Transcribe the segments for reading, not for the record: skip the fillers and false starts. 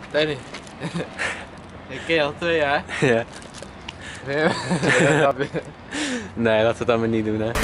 Danny. Ik ken je al 2 jaar. Ja. Nee, Nee, laten we dat maar niet doen, hè.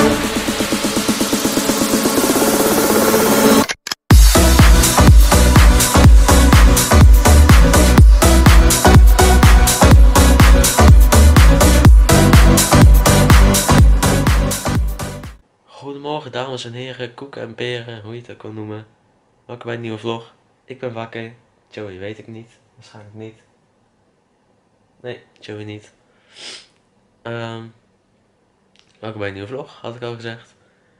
Goedemorgen dames en heren, koeken en peren, hoe je het ook kan noemen. Welkom bij een nieuwe vlog. Ik ben wakker. Joey weet ik niet. Waarschijnlijk niet. Nee, Joey niet. Welkom bij een nieuwe vlog, had ik al gezegd.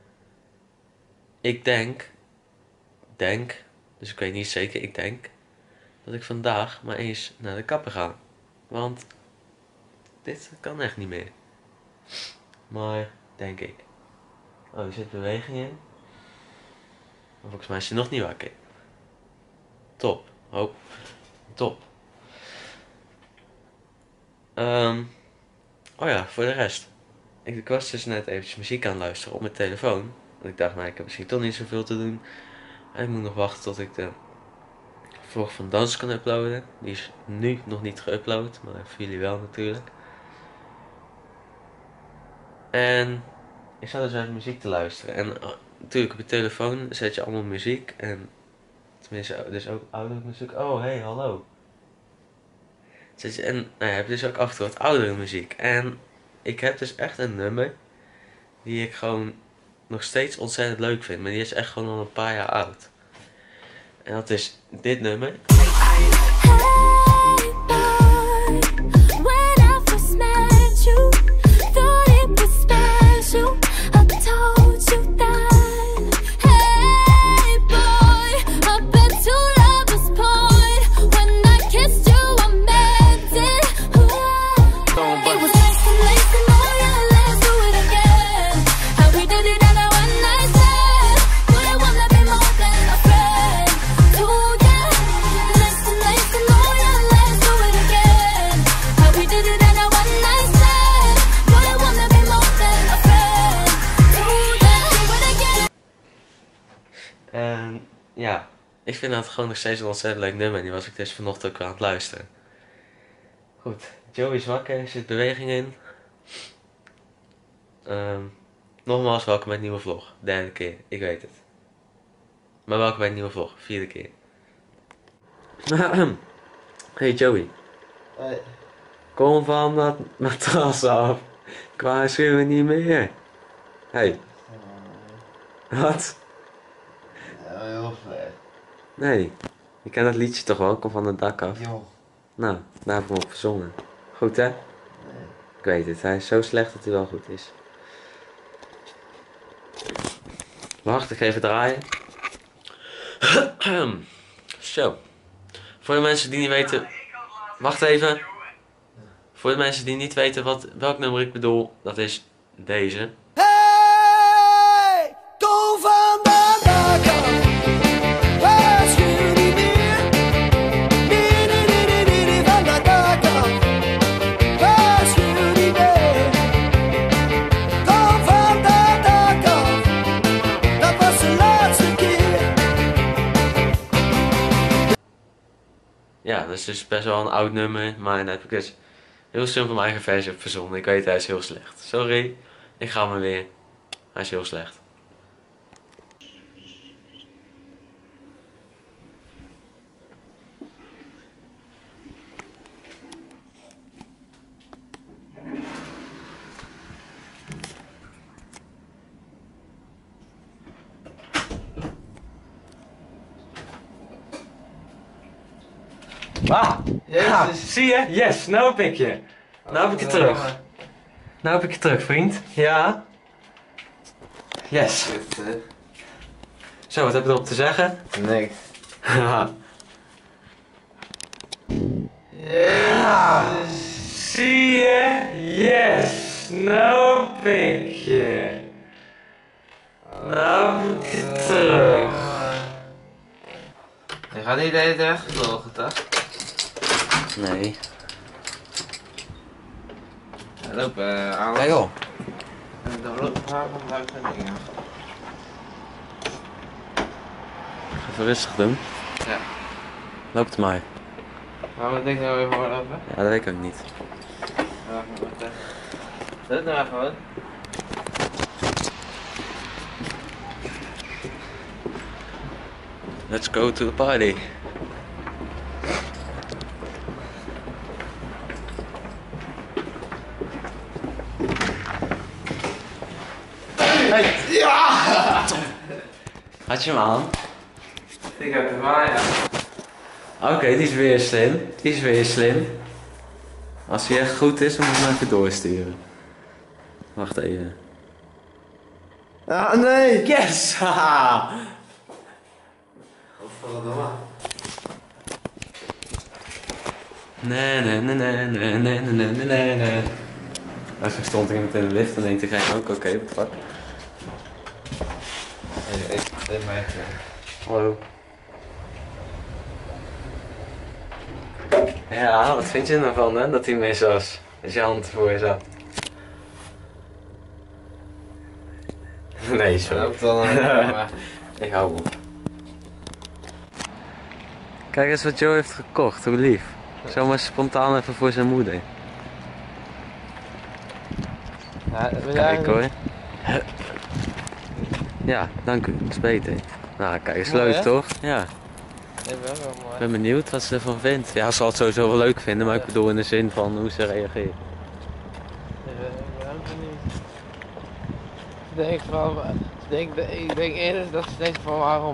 Ik denk, dus ik weet niet zeker, ik denk dat ik vandaag maar eens naar de kapper ga. Want dit kan echt niet meer. Maar, denk ik. Oh, er zit beweging in. Maar volgens mij is hij nog niet wakker. Top. Oh, top. Oh ja, voor de rest. Ik was dus net eventjes muziek aan het luisteren op mijn telefoon. Want ik dacht, nou, ik heb misschien toch niet zoveel te doen. En ik moet nog wachten tot ik de vlog van dans kan uploaden. Die is nu nog niet geüpload, maar voor jullie wel natuurlijk. En ik zat dus even muziek te luisteren. En natuurlijk op je telefoon zet je allemaal muziek. En tenminste, dus ook oude muziek. Oh, hey, hallo. En nou, je hebt dus ook af en toe wat oudere muziek. En ik heb dus echt een nummer die ik gewoon nog steeds ontzettend leuk vind. Maar die is echt gewoon al een paar jaar oud. En dat is dit nummer. En ja, ik vind dat gewoon nog steeds een ontzettend leuk nummer. En die was ik dus vanochtend ook aan het luisteren. Goed, Joey is wakker, er zit beweging in. Nogmaals, welkom bij een nieuwe vlog. Derde keer, ik weet het. Maar welkom bij een nieuwe vlog, vierde keer. Hey Joey. Hey. Kom van dat matras af. Ik waarschuw niet meer. Hey. Wat? Ja, heel vet. Nee. Je kent dat liedje toch wel? Kom van het dak af. Joh. Nou, daar heb ik hem op gezongen. Goed hè? Nee. Ik weet het. Hij is zo slecht dat hij wel goed is. Wacht, ik ga even draaien. Zo. Voor de mensen die niet weten... Wacht even. Voor de mensen die niet weten welk nummer ik bedoel, dat is deze. Hey, kom van de dak af. Waarschuw niet meer. Nee, van de dak af. Waarschuw niet meer. Kom van de dak af. Dat was de laatste keer. Ja, dat is dus best wel een oud nummer, maar daar heb ik dus heel simpel mijn eigen versie op verzonnen. Ik weet, hij is heel slecht. Sorry, ik ga maar weer. Hij is heel slecht. Ah, ja, zie je? Yes, nou heb ik je. Nou heb ik je terug. Nou heb ik je terug, vriend. Ja. Yes. Zo, wat heb je erop te zeggen? Niks. Haha. Zie je? Yes, nou heb ik je. Nou heb ik je terug. Je gaat niet de hele tijd gevlogen, toch? Nee. Loop aan. Ja joh. En dan loopt haar van de uitzending. Even rustig doen. Ja. Loopt maar. Maar wat denk je nou even voor even? Ja, dat weet ik ook niet. Ja, wat Doe het nou gewoon. Let's go to the party. Hey. Ja! Had je hem aan? Ik heb hem aan, ja. Oké, die is weer slim. Die is weer slim. Als hij echt goed is, dan moet je hem even doorsturen. Wacht even. Ah, nee! Yes! Haha! Godverdomme. Nee, nee, nee, nee, nee, nee, nee, nee, nee, nee. Als je stond iemand in de lift, dan denkt hij ook oké, wat fuck. Dit mij. Hallo. Ja, wat vind je er nou van, hè? Dat hij mis was. Dat je hand voor je zat. Nee, sorry. Loopt dan maar. Ik hou op. Kijk eens wat Joe heeft gekocht, hoe lief. Zomaar spontaan even voor zijn moeder. Ja, Kijk hoor. Ja, dank u, dat is beter. Nou, kijk eens, Mooi, leuk hè? toch? Ja, Ik ben wel ik mooi. ben benieuwd wat ze ervan vindt. Ja, ze zal het sowieso wel leuk vinden, maar ik bedoel in de zin van hoe ze reageert. Ik ben ook benieuwd. Ik denk van, ik denk eerder dat ze denkt van waarom.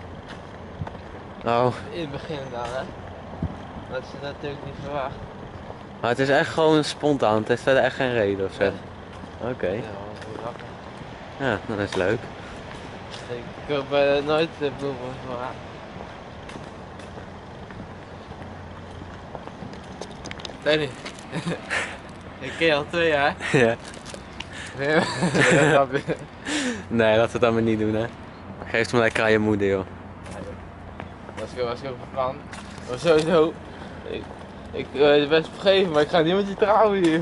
Nou, In het begin dan, hè. Dat ze dat natuurlijk niet verwacht. maar het is echt gewoon spontaan, het heeft verder echt geen reden ofzo. Oké, Ja, wat lachen. ja, dat is leuk. Ik hoop nooit bloemen van haar. Danny. Ik ken je al 2 jaar. Ja. Nee, Nee, laten we dat maar niet doen hè. Geef hem lekker aan je moeder joh. was ik ook van plan. Maar sowieso. Ik wil je best vergeven, maar ik ga niet met je trouwen hier.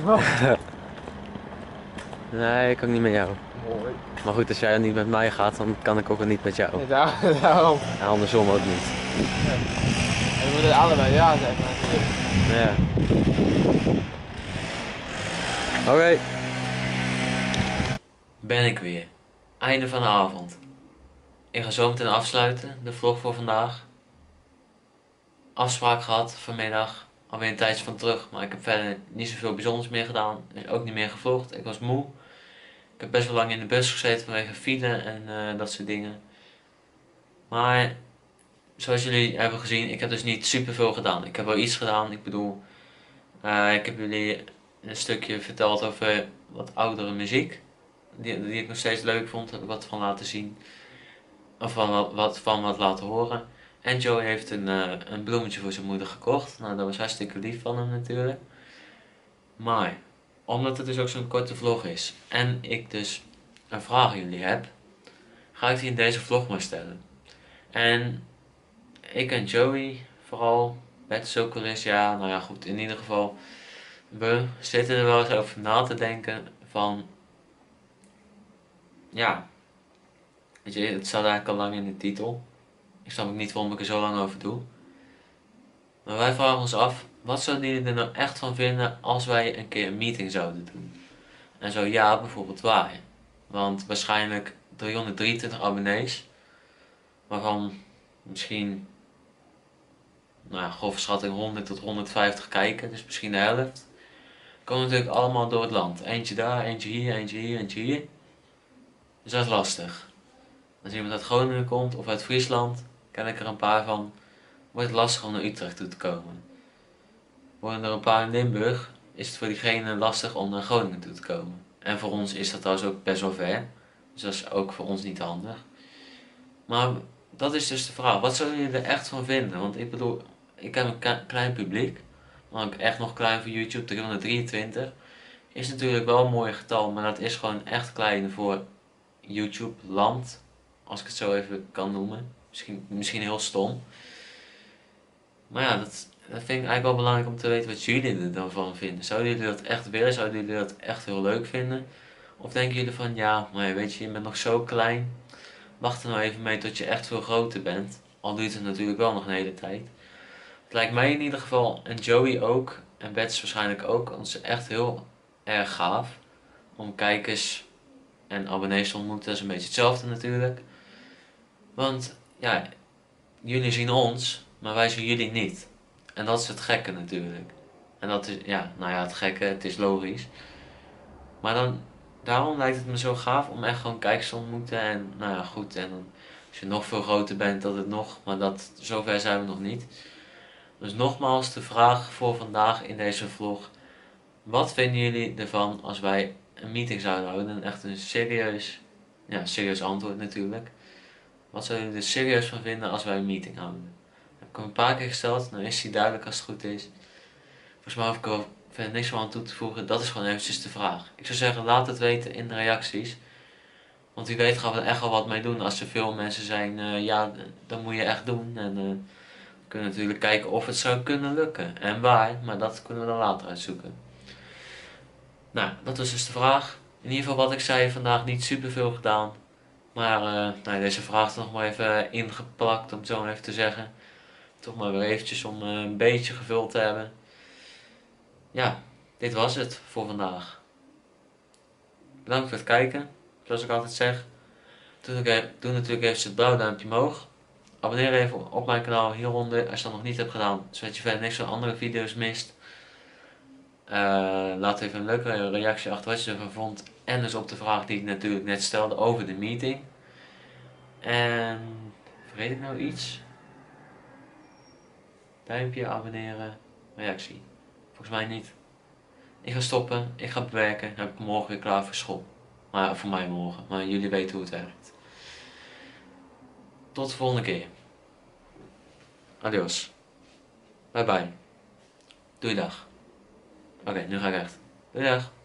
Nee, ik kan niet met jou. Mooi. Maar goed, als jij niet met mij gaat, dan kan ik ook niet met jou. Daarom. En andersom ook niet. En we moeten allebei ja zeggen natuurlijk. Ja. Oké. Ben ik weer. Einde van de avond. Ik ga zo meteen afsluiten, de vlog voor vandaag. Afspraak gehad vanmiddag. Alweer een tijdje van terug, maar ik heb verder niet zoveel bijzonders meer gedaan. Dus ook niet meer gevlogd. Ik was moe. Ik heb best wel lang in de bus gezeten vanwege file en dat soort dingen. Maar zoals jullie hebben gezien, ik heb dus niet super veel gedaan. Ik heb wel iets gedaan. Ik bedoel, ik heb jullie een stukje verteld over wat oudere muziek. Die ik nog steeds leuk vond. Heb ik wat van laten zien. Of van wat laten horen. En Joe heeft een bloemetje voor zijn moeder gekocht. Nou, dat was hartstikke lief van hem natuurlijk. Maar, omdat het dus ook zo'n korte vlog is. En ik dus een vraag aan jullie heb. Ga ik die in deze vlog maar stellen. En ik en Joey vooral. Bert is ook wel eens, ja, nou ja goed. In ieder geval. We zitten er wel eens over na te denken van. Ja. Weet je, het staat eigenlijk al lang in de titel. Ik snap ook niet waarom ik er zo lang over doe. Maar wij vragen ons af, wat zouden jullie er nou echt van vinden als wij een keer een meeting zouden doen? En zo ja, bijvoorbeeld waar. Want waarschijnlijk 323 abonnees. Waarvan misschien, nou ja, grove schatting 100 tot 150 kijken. Dus misschien de helft. Komen natuurlijk allemaal door het land. Eentje daar, eentje hier, eentje hier, eentje hier. Dus dat is lastig. Als iemand uit Groningen komt of uit Friesland, ken ik er een paar van, wordt het lastig om naar Utrecht toe te komen. Worden er een paar in Limburg, is het voor diegene lastig om naar Groningen toe te komen. En voor ons is dat trouwens ook best wel ver, dus dat is ook voor ons niet handig. Maar dat is dus de vraag, wat zouden jullie er echt van vinden? Want ik bedoel, ik heb een klein publiek, maar ook echt nog klein voor YouTube, 323. Is natuurlijk wel een mooi getal, maar dat is gewoon echt klein voor YouTube land. Als ik het zo even kan noemen. Misschien heel stom. Maar ja, dat vind ik eigenlijk wel belangrijk om te weten wat jullie er dan van vinden. Zouden jullie dat echt willen? Zouden jullie dat echt heel leuk vinden? Of denken jullie van ja, maar weet je bent nog zo klein. Wacht er nou even mee tot je echt veel groter bent. Al duurt het natuurlijk wel nog een hele tijd. Het lijkt mij in ieder geval, en Joey ook, en Bets waarschijnlijk ook, ons echt heel erg gaaf om kijkers en abonnees te ontmoeten. Dat is een beetje hetzelfde natuurlijk. Want ja, jullie zien ons, maar wij zien jullie niet. En dat is het gekke natuurlijk. En dat is, ja, nou ja, het gekke, het is logisch. Maar daarom lijkt het me zo gaaf om echt gewoon kijkers te ontmoeten. En nou ja, goed, en dan, als je nog veel groter bent, dat het nog, maar zover zijn we nog niet. Dus nogmaals de vraag voor vandaag in deze vlog. Wat vinden jullie ervan als wij een meeting zouden houden? Echt een serieus antwoord natuurlijk. Wat zouden jullie er serieus van vinden als wij een meeting houden? Dat heb ik hem een paar keer gesteld, nou is hij duidelijk als het goed is. Volgens mij hoef ik er verder niks meer aan toe te voegen, dat is gewoon eventjes de vraag. Ik zou zeggen, laat het weten in de reacties. Want wie weet gaan we er echt wel wat mee doen. Als er veel mensen zijn, ja, dat moet je echt doen. En we kunnen natuurlijk kijken of het zou kunnen lukken. En waar, maar dat kunnen we dan later uitzoeken. Nou, dat was dus de vraag. In ieder geval wat ik zei, vandaag niet super veel gedaan. Maar nou, deze vraag is nog maar even ingeplakt, om het zo even te zeggen. Toch maar weer eventjes om een beetje gevuld te hebben. Ja, dit was het voor vandaag. Bedankt voor het kijken. Zoals ik altijd zeg. Doe natuurlijk even het blauwe duimpje omhoog. Abonneer even op mijn kanaal hieronder als je dat nog niet hebt gedaan. Zodat je verder niks van andere video's mist. Laat even een leuke reactie achter wat je ervan vond. En dus op de vraag die ik natuurlijk net stelde over de meeting. En vergeet ik nou iets? Duimpje, abonneren, reactie. Volgens mij niet. Ik ga stoppen, ik ga bewerken. Dan heb ik morgen weer klaar voor school. Maar voor mij morgen. Maar jullie weten hoe het werkt. Tot de volgende keer. Adios. Bye bye. Doei dag. Oké, nu ga ik echt. Doei dag.